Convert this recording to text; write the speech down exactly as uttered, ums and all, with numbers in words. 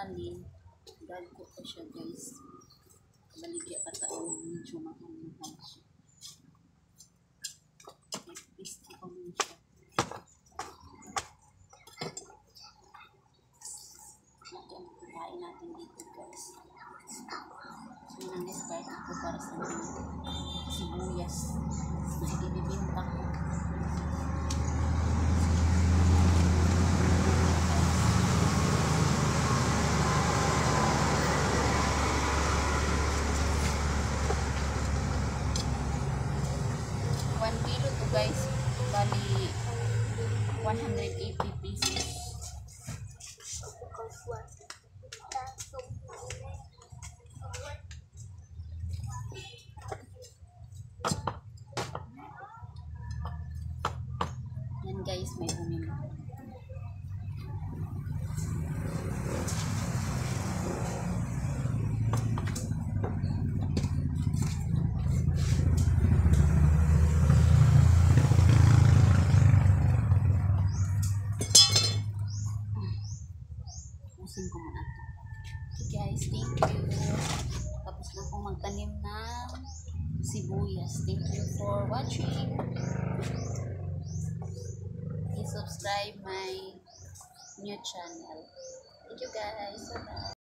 aralin. Gago ko siya guys. Baligya pa taon. Medyo mahal-mahal siya. Nag-piste ko mo siya. Kain natin dito guys. So yun ang discard ko para sa mga sibuyas na ibibinta ko. one kilo to guys, bali one hundred eighty pesos. Yan guys, may bumili. Usin ko muna ito. Okay guys, thank you. Tapos na akong magtanim ng sibuyas. Thank you for watching. Please subscribe my new channel. Thank you guys. Bye-bye.